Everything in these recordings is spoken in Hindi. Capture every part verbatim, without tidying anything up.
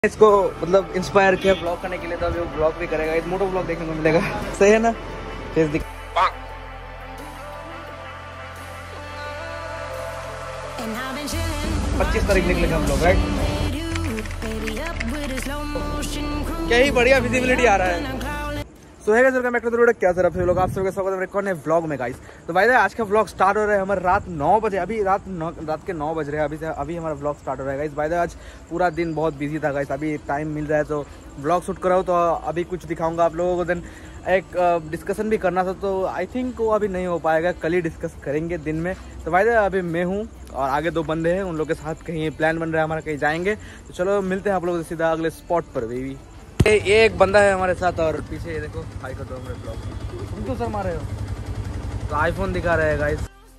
इसको मतलब इंस्पायर किया ब्लॉग करने के लिए, तो अभी वो ब्लॉग भी करेगा। एक मोटो ब्लॉग देखने को मिलेगा, सही है ना। फेस दिख पच्चीस तारीख निकलेगा हम लोग, राइट। क्या ही बढ़िया विजिबिलिटी आ रहा है। सो है welcome back to the video. क्या सर आप लोग, आप सबके स्वागत है कौन है व्लॉग में गाइस। तो भाई आज का व्लॉग स्टार्ट हो रहा है हमारे रात नौ बजे। अभी रात नौ रात के नौ बज रहे हैं अभी से अभी हमारा व्लॉग स्टार्ट हो रहा है गाइस। भाई आज पूरा दिन बहुत बिजी था गाइस। अभी टाइम मिल रहा है तो व्लॉग शूट कराऊँ, तो अभी कुछ दिखाऊंगा आप लोगों को। देन एक डिस्कशन भी करना था, तो आई थिंक वो अभी नहीं हो पाएगा, कल ही डिस्कस करेंगे दिन में। तो भाई अभी मैं हूँ और आगे दो बंदे हैं, उन लोग के साथ कहीं प्लान बन रहा है हमारा, कहीं जाएंगे। तो चलो मिलते हैं आप लोगों से सीधा अगले स्पॉट पर। बेबी ये एक बंदा है हमारे साथ, और पीछे ये देखो हाई कर दो हमारे ब्लॉग। तुम तो सर मारे हो, तो आईफोन दिखा रहे हैं गाइस।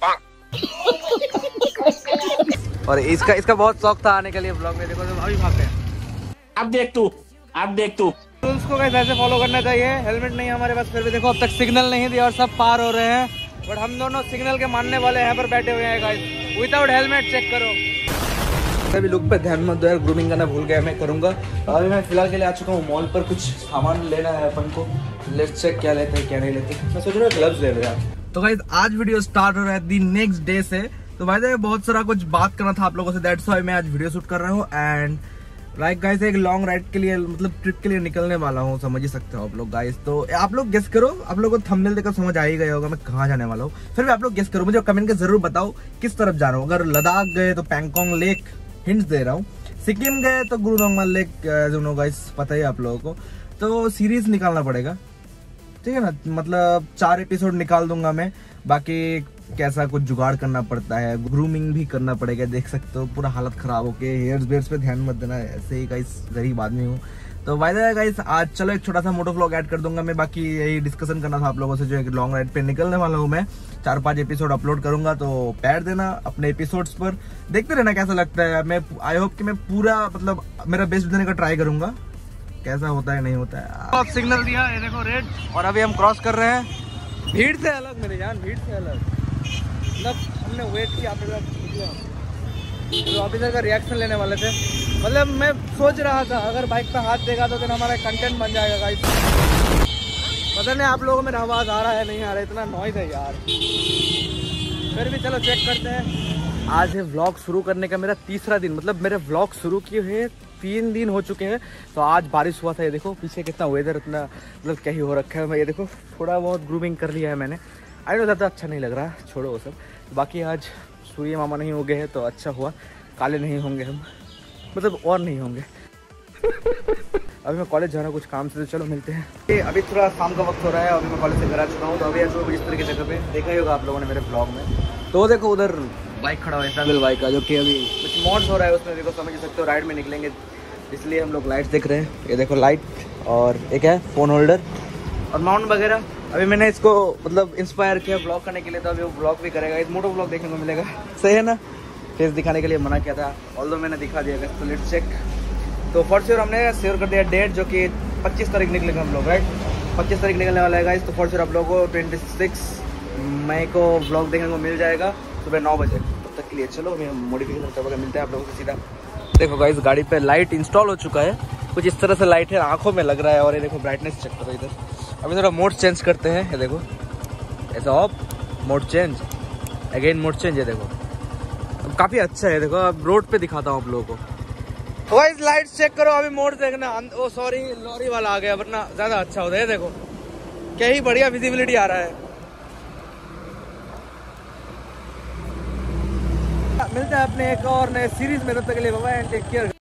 और इसका इसका बहुत शौक था आने के लिए ब्लॉग में। देखो तुम अभी भागते हैं। अब देख तू अब देख तू रूल्स को गाइस ऐसे फॉलो करना चाहिए। हेलमेट नहीं है हमारे पास, फिर भी देखो अब तक सिग्नल नहीं दिया और सब पार हो रहे हैं। बट हम दोनों सिग्नल के मानने वाले यहाँ पर बैठे हुए हैं गाइस, विदाउट हेलमेट। चेक करो अभी लुक पे ध्यान मत दो यार, ग्रूमिंग करना भूल गया, मैं करूंगा। अभी मैं फिलहाल के लिए आ चुका हूँ मॉल पर, कुछ सामान लेना है अपन को। लेट्स चेक क्या लेते हैं क्या नहीं लेते। मैं सोच रहा हूँ ग्लव्स ले लो यार। तो गाइस आज वीडियो स्टार्ट हो रहा है दी नेक्स्ट डे से। तो भाई बहुत सारा कुछ बात करना था आप लोगों से, दैट्स व्हाई मैं आज वीडियो शूट कर रहा हूँ। एंड लाइक गाइस एक लॉन्ग राइड के लिए मतलब ट्रिप के लिए निकलने वाला हूँ, समझ ही सकते हो आप लोग गाइस। तो आप लोग गेस करो, आप लोगों को थंबनेल देखकर समझ आ ही गया होगा मैं कहाँ जाने वाला हूँ। फिर भी आप लोग गेस करो, मुझे कमेंट के जरूर बताओ किस तरफ जा रहा हूँ। अगर लद्दाख गए तो पैंगोंग लेक, हिंट्स दे रहा हूँ। सिक्किम गए तो गुरु नोंगमा लेक, जो नो गाइस पता ही आप लोगों को। तो सीरीज निकालना पड़ेगा, ठीक है ना। मतलब चार एपिसोड निकाल दूंगा मैं, बाकी कैसा कुछ जुगाड़ करना पड़ता है, ग्रूमिंग भी करना पड़ेगा। देख सकते हो पूरा हालत खराब होके, हेयर्स बेयर्स पे ध्यान मत देना, ऐसे ही गाइस गरीब आदमी हूँ। तो वायदा है गाइस आज चलो एक छोटा सा मोटो व्लॉग ऐड कर दूंगा मैं। बाकी यही डिस्कशन करना था आप लोगों से, जो एक लॉन्ग राइड पे निकलने वाला हूँ मैं। चार पांच एपिसोड अपलोड करूंगा, तो पैर देना अपने एपिसोड्स पर, देखते रहना कैसा लगता है। मैं आई होप कि मैं पूरा मतलब मेरा बेस्ट देने का ट्राई करूंगा, कैसा होता है नहीं होता है। अब सिग्नल दिया, ये देखो रेड, और अभी हम क्रॉस कर रहे हैं। भीड़ से अलग मेरे जान, भीड़ से अलग। मतलब हमने वेट किया, तो ऑफिसर का रिएक्शन लेने वाले थे। मतलब मैं सोच रहा था अगर बाइक पे हाथ देगा तो फिर हमारा कंटेंट बन जाएगा गाइस। पता नहीं आप लोगों में आवाज आ रहा है नहीं आ रहा है, इतना नॉइज है यार। फिर भी चलो चेक करते हैं। आज है व्लॉग शुरू करने का मेरा तीसरा दिन, मतलब मेरे व्लॉग शुरू किए हुए तीन दिन हो चुके हैं। तो आज बारिश हुआ था, ये देखो पीछे कितना वेदर इतना मतलब क्या ही हो रखा है। ये देखो थोड़ा बहुत ग्रूमिंग कर लिया है मैंने। आई नो ज़्यादा अच्छा नहीं लग रहा, छोड़ो वो सब। बाकी आज सूर्य मामा नहीं हो गए हैं तो अच्छा हुआ, काले नहीं होंगे हम, मतलब और नहीं होंगे। अभी मैं कॉलेज जा रहा हूँ कुछ काम से, तो चलो मिलते हैं। अभी थोड़ा शाम का वक्त हो रहा है, अभी मैं कॉलेज से घर आ चुका हूँ। तो अभी ऐसे इस तरह की जगह पे देखा ही होगा आप लोगों ने मेरे ब्लॉग में। तो वो देखो उधर बाइक खड़ा हुआ है, ट्रैवल बाइक का, जो कि अभी कुछ मॉड्स हो रहा है उसमें। देखो समझ सकते हो राइड में निकलेंगे, इसलिए हम लोग लाइट्स देख रहे हैं। ये देखो लाइट, और एक है फ़ोन होल्डर और माउंट वगैरह। अभी मैंने इसको मतलब इंस्पायर किया ब्लॉग करने के लिए, तो अभी वो ब्लॉग भी करेगा। इस मोटो ब्लॉग देखने को मिलेगा, सही है ना। फेस दिखाने के लिए मना किया था, ऑल्दो मैंने दिखा दिया। तो लेट्स चेक। तो फॉर श्योर हमने शेयर कर दिया डेट, जो कि पच्चीस तारीख निकलेगा हम लोग, राइट। पच्चीस तारीख निकलने वाला है गाइस। तो फॉर श्योर आप लोगों को ट्वेंटी सिक्स मई को ब्लॉग देखने को मिल जाएगा सुबह नौ बजे। तब तक के लिए चलो अभी हम मॉडिफिकेशन करके मिलते हैं आप लोगों से सीधा। देखो गाइस गाड़ी पे लाइट इंस्टॉल हो चुका है, कुछ इस तरह से लाइट है, आंखों में लग रहा है। और ये देखो ब्राइटनेस चेक करो इधर। अभी थोड़ा मोड चेंज करते हैं, ये देखो ऐसा off, mode change, again mode change. ये देखो काफी अच्छा है। देखो अब रोड पे दिखाता हूँ आप लोगों को। गाइस लाइट चेक करो, अभी मोड देखना। ओ सॉरी लॉरी वाला आ गया, वरना ज्यादा अच्छा होता है। देखो क्या ही बढ़िया विजिबिलिटी आ रहा है। मिलते हैं अपने एक और नए सीरीज में, तब तक के लिए bye bye and take care.